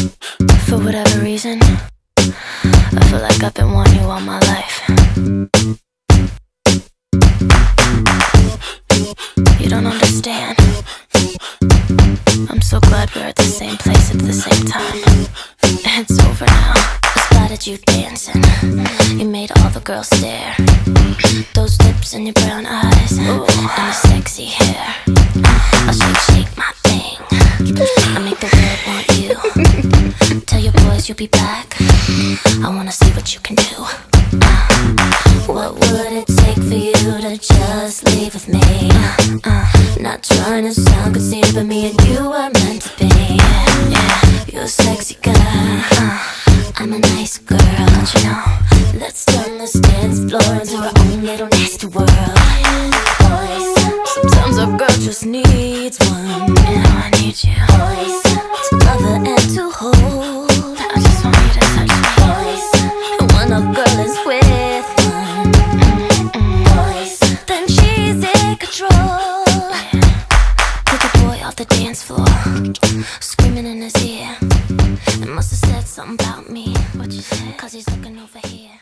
For whatever reason, I feel like I've been wanting you all my life. You don't understand. I'm so glad we're at the same place at the same time. It's over now. I spotted you dancing. You made all the girls stare. Those lips and your brown eyes, and your sexy hair. I'll shake my thing. I make the world want you. Tell your boys you'll be back. I wanna see what you can do. What would it take for you to just leave with me? Not trying to sound conceited, but me and you are meant to be. Yeah, you're a sexy girl. I'm a nice girl, don't you know? Let's turn this dance floor into our own little nasty world. Sometimes a girl just needs one, and I need you to love her and to hold. I just want you to touch me. And when a girl is with one, then she's in control. Take a boy off the dance floor, screaming in his ear. It must have said something about me. What you say? 'Cause he's looking over here.